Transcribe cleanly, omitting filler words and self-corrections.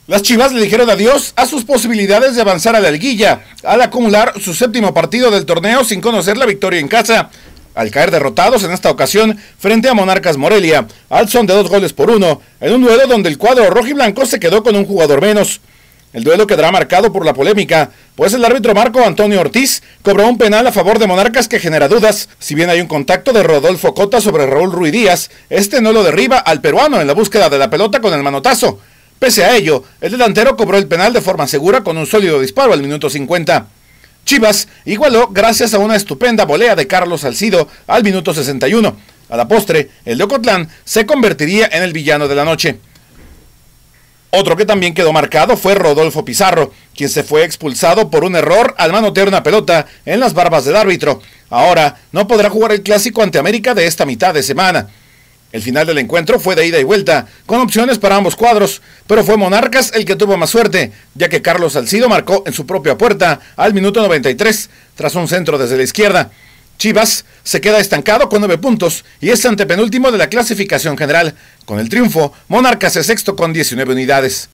Las Chivas le dijeron adiós a sus posibilidades de avanzar a la liguilla, al acumular su séptimo partido del torneo sin conocer la victoria en casa, al caer derrotados en esta ocasión frente a Monarcas Morelia, al son de 2-1, en un duelo donde el cuadro rojiblanco se quedó con un jugador menos. El duelo quedará marcado por la polémica, pues el árbitro Marco Antonio Ortiz cobró un penal a favor de Monarcas que genera dudas. Si bien hay un contacto de Rodolfo Cota sobre Raúl Ruiz Díaz, este no lo derriba al peruano en la búsqueda de la pelota con el manotazo. Pese a ello, el delantero cobró el penal de forma segura con un sólido disparo al minuto 50. Chivas igualó gracias a una estupenda volea de Carlos Salcido al minuto 61. A la postre, el de Ocotlán se convertiría en el villano de la noche. Otro que también quedó marcado fue Rodolfo Pizarro, quien se fue expulsado por un error al manotear una pelota en las barbas del árbitro. Ahora no podrá jugar el clásico ante América de esta mitad de semana. El final del encuentro fue de ida y vuelta, con opciones para ambos cuadros, pero fue Monarcas el que tuvo más suerte, ya que Carlos Salcido marcó en su propia puerta al minuto 93, tras un centro desde la izquierda. Chivas se queda estancado con 9 puntos y es antepenúltimo de la clasificación general. Con el triunfo, Monarcas es sexto con 19 unidades.